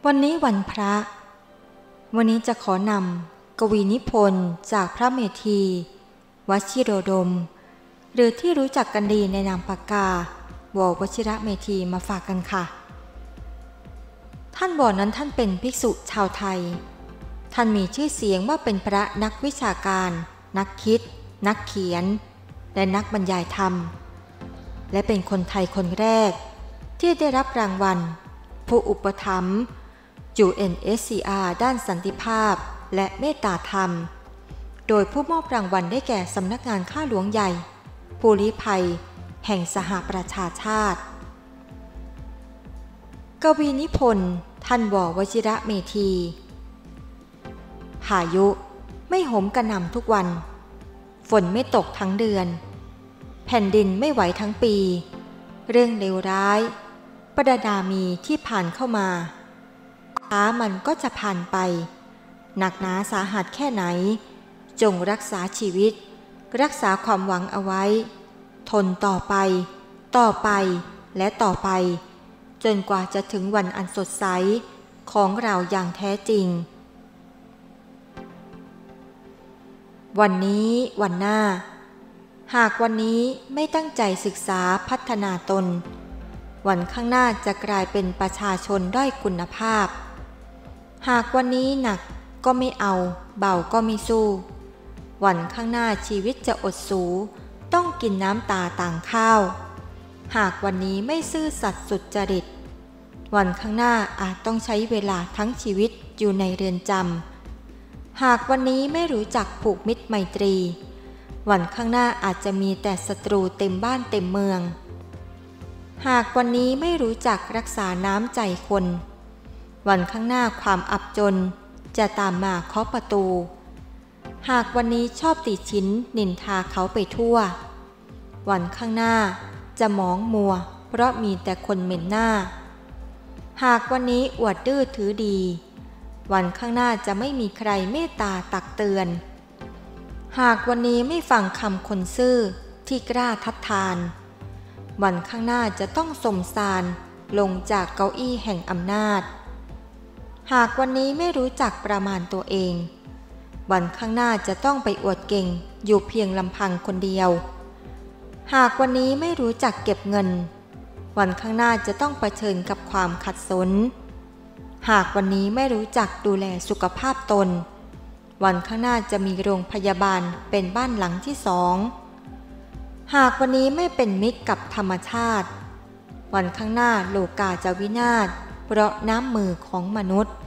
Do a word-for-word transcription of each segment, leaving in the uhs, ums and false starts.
วันนี้วันพระวันนี้จะขอนำกวีนิพนธ์จากพระเมธีวชิโรดมหรือที่รู้จักกันดีในนามปากกาววชิระเมธีมาฝากกันค่ะท่านวอนั้นท่านเป็นภิกษุชาวไทยท่านมีชื่อเสียงว่าเป็นพระนักวิชาการนักคิดนักเขียนและนักบรรยายธรรมและเป็นคนไทยคนแรกที่ได้รับรางวัลผู้อุปถัมภ์ ยู เอ็น เอส ซี อาร์ ด้านสันติภาพและเมตตาธรรมโดยผู้มอบรางวัลได้แก่สำนักงานข้าหลวงใหญ่ผู้ลี้ภัยแห่งสหประชาชาติกวีนิพนธ์ท่านววชิระเมธีพายุไม่โหมกระหน่ำทุกวันฝนไม่ตกทั้งเดือนแผ่นดินไม่ไหวทั้งปีเรื่องเลวร้ายประดามีที่ผ่านเข้ามาช้ามันก็จะผ่านไปหนักหนาสาหัสแค่ไหนจงรักษาชีวิตรักษาความหวังเอาไว้ทนต่อไปต่อไปและต่อไปจนกว่าจะถึงวันอันสดใสของเราอย่างแท้จริงวันนี้วันหน้าหากวันนี้ไม่ตั้งใจศึกษาพัฒนาตนวันข้างหน้าจะกลายเป็นประชาชนด้อยคุณภาพหากวันนี้หนักก็ไม่เอาเบาก็ไม่สู้วันข้างหน้าชีวิตจะอดสูต้องกินน้ำตาต่างข้าวหากวันนี้ไม่ซื่อสัตย์สุจริตวันข้างหน้าอาจต้องใช้เวลาทั้งชีวิตอยู่ในเรือนจำหากวันนี้ไม่รู้จักผูกมิตรไมตรีวันข้างหน้าอาจจะมีแต่ศัตรูเต็มบ้านเต็มเมืองหากวันนี้ไม่รู้จักรักษาน้ำใจคนวันข้างหน้าความอับจนจะตามมาเคาะประตูหากวันนี้ชอบติชิ้นนินทาเขาไปทั่ววันข้างหน้าจะมองมัวเพราะมีแต่คนเหม็นหน้าหากวันนี้อวดดื้อถือดีวันข้างหน้าจะไม่มีใครเมตตาตักเตือนหากวันนี้ไม่ฟังคำคนซื่อที่กล้าทัดทานวันข้างหน้าจะต้องสมสารลงจากเก้าอี้แห่งอำนาจหากวันนี้ไม่รู้จักประมาณตัวเองวันข้างหน้าจะต้องไปอวดเก่งอยู่เพียงลำพังคนเดียวหากวันนี้ไม่รู้จักเก็บเงินวันข้างหน้าจะต้องเผชิญกับความขัดสนหากวันนี้ไม่รู้จักดูแลสุขภาพตนวันข้างหน้าจะมีโรงพยาบาลเป็นบ้านหลังที่สองหากวันนี้ไม่เป็นมิตรกับธรรมชาติวันข้างหน้าโลกาจะวินาศเพราะน้ำมือของมนุษย์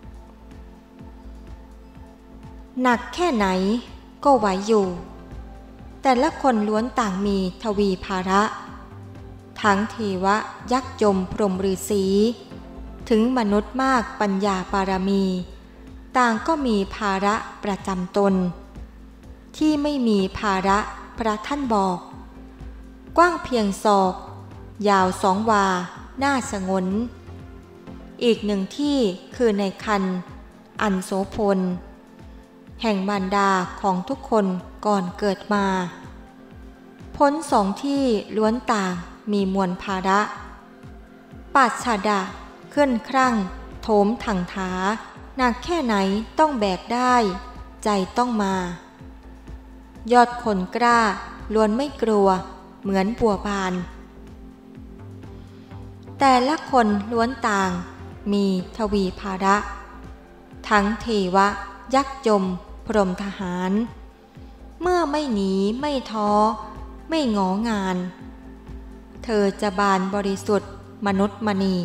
หนักแค่ไหนก็ไหวอยู่แต่ละคนล้วนต่างมีทวีภาระทั้งเทวะยักษ์ยมพรหมฤาษีถึงมนุษย์มากปัญญาปารมีต่างก็มีภาระประจำตนที่ไม่มีภาระพระท่านบอกกว้างเพียงศอกยาวสองวาหน้าสงนอีกหนึ่งที่คือในคันอันโสพลแห่งมารดาของทุกคนก่อนเกิดมาพ้นสองที่ล้วนต่างมีมวลภาระปัจฉาดะขึ้นครั่งโถมถังท้าหนักแค่ไหนต้องแบกได้ใจต้องมายอดคนกล้าล้วนไม่กลัวเหมือนบัวบานแต่ละคนล้วนต่างมีทวีภาระทั้งเทวะยักษ์ยมพรหมทหารเมื่อไม่หนีไม่ท้อไม่งองานเธอจะบานบริสุทธิ์มนุษย์มณี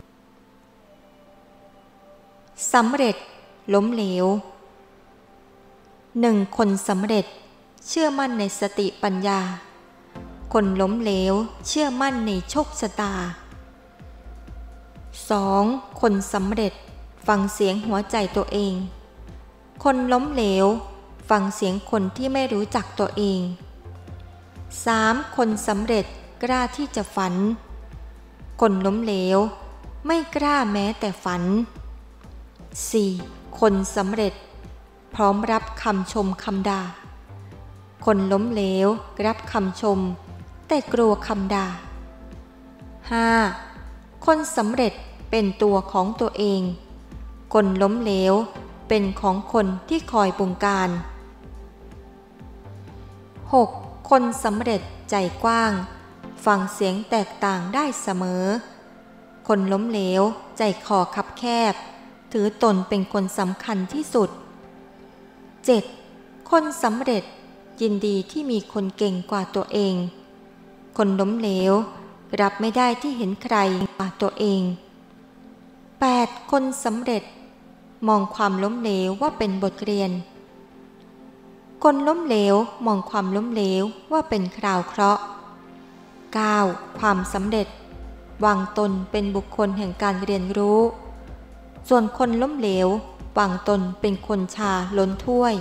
สำเร็จล้มเหลวหนึ่งคนสำเร็จเชื่อมั่นในสติปัญญาคนล้มเหลวเชื่อมั่นในโชคชะตาสองคนสำเร็จฟังเสียงหัวใจตัวเองคนล้มเหลวฟังเสียงคนที่ไม่รู้จักตัวเองสามคนสำเร็จกล้าที่จะฝันคนล้มเหลวไม่กล้าแม้แต่ฝันสี่คนสำเร็จพร้อมรับคำชมคำด่าคนล้มเหลวรับคำชมแต่กลัวคำด่าห้าคนสำเร็จเป็นตัวของตัวเองคนล้มเหลวเป็นของคนที่คอยบงการ หก. คนสำเร็จใจกว้างฟังเสียงแตกต่างได้เสมอคนล้มเหลวใจคอคับแคบถือตนเป็นคนสำคัญที่สุด เจ็ด. คนสำเร็จยินดีที่มีคนเก่งกว่าตัวเองคนล้มเหลวรับไม่ได้ที่เห็นใครกว่าตัวเอง แปด. คนสำเร็จมองความล้มเหลวว่าเป็นบทเรียนคนล้มเหลวมองความล้มเหลวว่าเป็นคราวเคราะห์ เก้า. ความสำเร็จวางตนเป็นบุคคลแห่งการเรียนรู้ส่วนคนล้มเหลววางตนเป็นคนชาล้นถ้วย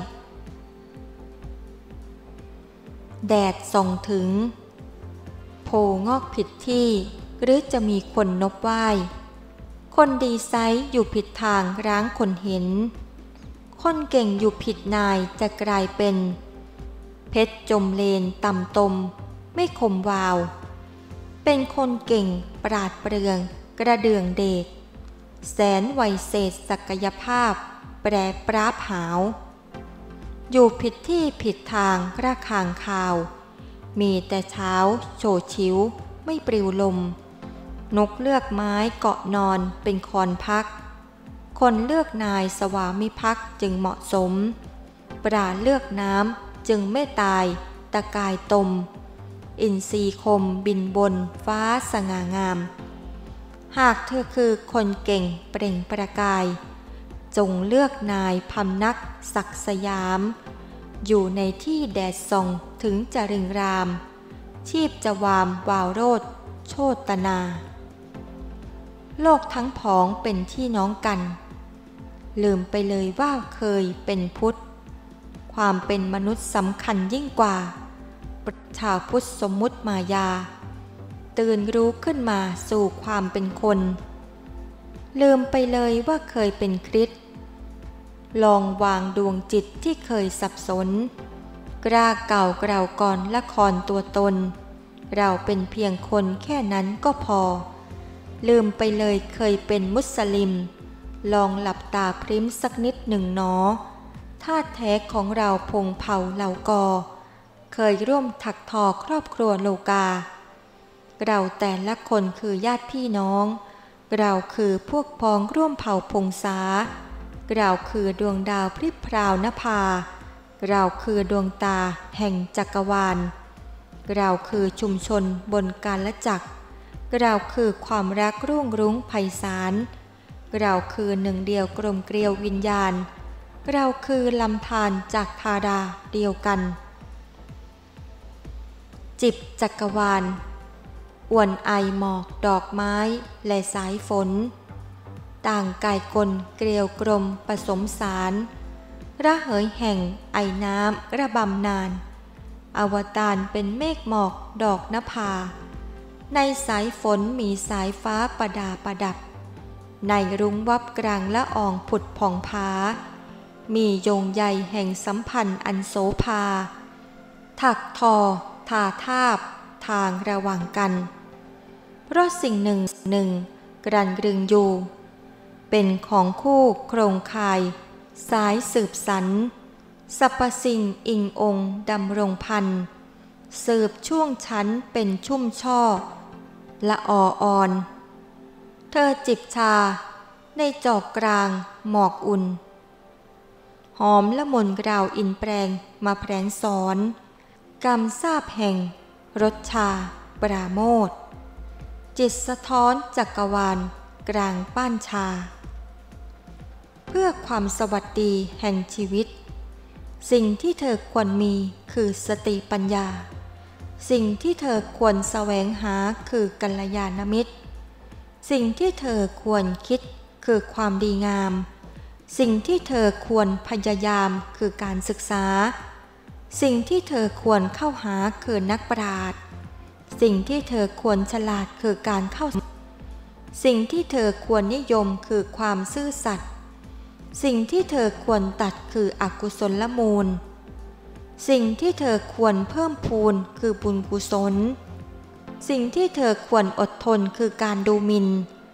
แดดส่องถึงโพงอกผิดที่หรือจะมีคนนบไหว้คนดีไซส์อยู่ผิดทางร้างคนเห็นคนเก่งอยู่ผิดนายจะกลายเป็นเพชรจมเลนต่ำตมไม่คมวาวเป็นคนเก่งปราดเปรื่องกระเดื่องเดชแสนไวเศษศักยภาพแปรปราบหาวอยู่ผิดที่ผิดทางกระคางคาวมีแต่เช้าโฉดชิวไม่ปลิวลมนกเลือกไม้เกาะนอนเป็นคอนพักคนเลือกนายสวามิภักดิ์จึงเหมาะสมปราเลือกน้ำจึงไม่ตายตะกายตมอินทรีคมบินบนฟ้าสง่างามหากเธอคือคนเก่งเปล่งประกายจงเลือกนายพำนักศักดิ์สยามอยู่ในที่แดดส่องถึงจะริงรามชีพจะวามวาวโรจน์โชตนาโลกทั้งผองเป็นที่น้องกันลืมไปเลยว่าเคยเป็นพุทธความเป็นมนุษย์สำคัญยิ่งกว่าชาวพุทธสมมุติมายาตื่นรู้ขึ้นมาสู่ความเป็นคนลืมไปเลยว่าเคยเป็นคริสต์ลองวางดวงจิตที่เคยสับสนกล้าเก่ากล่าวก่อนละครตัวตนเราเป็นเพียงคนแค่นั้นก็พอลืมไปเลยเคยเป็นมุสลิมลองหลับตาพริ้มสักนิดหนึ่งหนอธาตุแท้ของเราพงเผ่าเหล่ากอเคยร่วมถักทอครอบครัวโลกาเราแต่ละคนคือญาติพี่น้องเราคือพวกพ้องร่วมเผ่าพงษาเราคือดวงดาวพริบพราวนภาเราคือดวงตาแห่งจักรวาลเราคือชุมชนบนกาลจักรเราคือความรักรุ่งรุ้งไพศาลเราคือหนึ่งเดียวกลมเกลียววิญญาณเราคือลำธารจากธาราเดียวกันจิบจักรวาลอวนไอหมอกดอกไม้และสายฝนต่างกายกลเกลียวกลมผสมสารระเหยแห่งไอน้ำระบำนานอวตารเป็นเมฆหมอกดอกนภาในสายฝนมีสายฟ้าประดาประดับในรุ้งวับกลางละอองผุดผ่องผามีโยงใยแห่งสัมพันธ์อันโสภาถักทอทาทาบทางระหว่างกันเพราะสิ่งหนึ่งหนึ่งกรันกรึงอยู่เป็นของคู่โครงข่ายสายสืบสรรสรรพสิ่งอิงองค์ดำรงพันสืบช่วงชั้นเป็นชุ่มช่อละอออ่อนเธอจิบชาในจอกกลางหมอกอุ่นหอมละมุนราวอินแปลงมาแผลงสอนกำซาบแห่งรสชาปราโมทย์จิตสะท้อนจักรวาลกลางป้านชาเพื่อความสวัสดีแห่งชีวิตสิ่งที่เธอควรมีคือสติปัญญาสิ่งที่เธอควรแสวงหาคือกัลยาณมิตรสิ่งที่เธอควรคิดคือความดีงามสิ่งที่เธอควรพยายามคือการศึกษาสิ่งที่เธอควรเข้าหาคือนักปราชญ์สิ่งที่เธอควรฉลาดคือการเข้าสิ่งที่เธอควรนิยมคือความซื่อสัตย์สิ่งที่เธอควรตัดคืออกุศลมูลสิ่งที่เธอควรเพิ่มพูนคือบุญกุศลสิ่งที่เธอควรอดทนคือการดูหมิ่น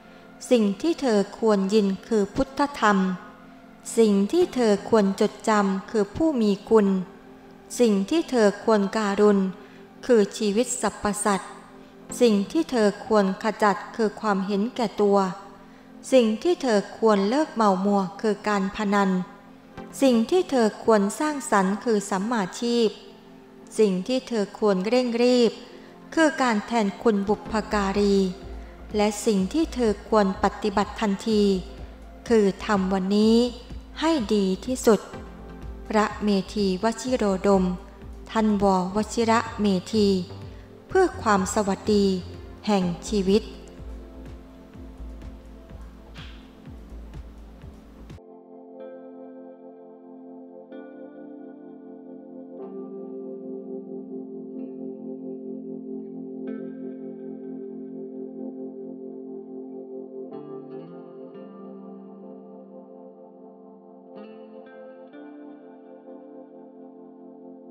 สิ่งที่เธอควรยินคือพุทธธรรมสิ่งที่เธอควรจดจำคือผู้มีคุณสิ่งที่เธอควรการุณคือชีวิตสรรพสัตว์สิ่งที่เธอควรขจัดคือความเห็นแก่ตัวสิ่งที่เธอควรเลิกเมามัวคือการพนันสิ่งที่เธอควรสร้างสรรค์คือสัมมาชีพสิ่งที่เธอควรเร่งรีบคือการแทนคุณบุพการีและสิ่งที่เธอควรปฏิบัติทันทีคือทำวันนี้ให้ดีที่สุดพระเมธีวชิโรดมท่านววชิระเมธีเพื่อความสวัสดีแห่งชีวิต